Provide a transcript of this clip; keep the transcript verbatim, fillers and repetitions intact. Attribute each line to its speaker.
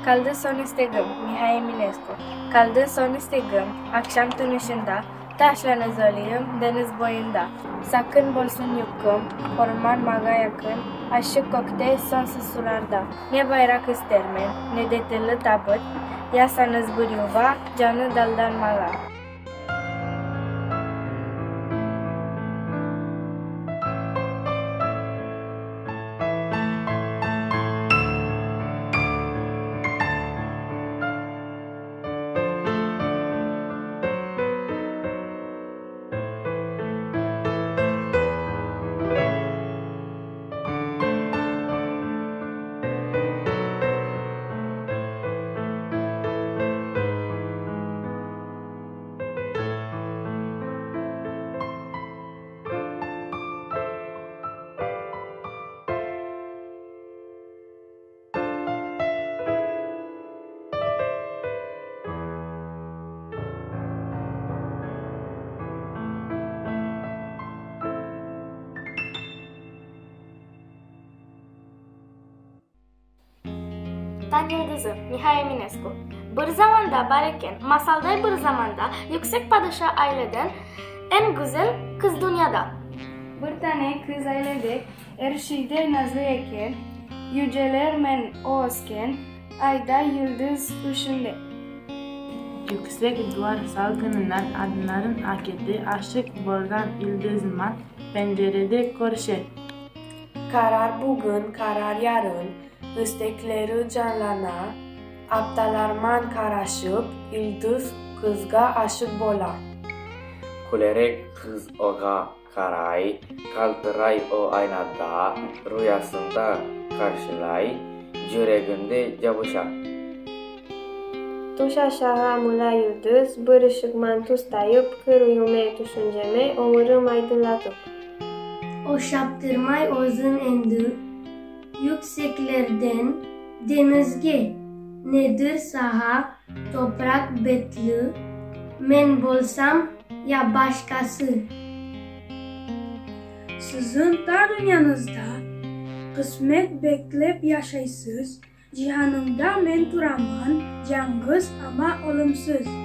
Speaker 1: Kaldı son istegim Mihai Eminescu. Kaldı son istegim akşam tünüşünde taşlarını zöleyim deniz boyunda. Sakın bolsun yukkum orman maga yakın. Aşık kokte sonsuz sularda. Ne bayrak istermen ne detaylı tabut. Yasanız bir yuva canı daldan maga.
Speaker 2: Tan Yıldızı Mihai Eminescu. Bir zamanda bareken, masalda bir zamanda yüksek padişah aileden en güzel kız dünyada.
Speaker 1: Bir tane kız ailede erşide nazlı eken, yüceler men oğuzken, ayda yıldız ışındı.
Speaker 3: Yüksek duvar salgınından adların aketi aşık bolgan yıldızman pencerede korşet.
Speaker 4: Karar bugün, karar yarın, istekleri canlana, aptalarman karaşıp, yıldız kızga aşık bolar.
Speaker 5: Kulerek kız oğa karay, kaltıray o aynada, rüyasında karşılay, yüreğinde cavuşa.
Speaker 6: Tuş aşağı mula yıldız, bir ışıkman tustayıp, kır uyumaya düşünceme, omurum aydınlatıp.
Speaker 7: O şaptırmay ozun endü, yükseklerden denizge, nedir saha, toprak betli, men bolsam ya başkası.
Speaker 8: Sizin dar dünyanızda, kısmet beklep yaşaysız, cihanımda men turaman, cangız ama ölümsüz.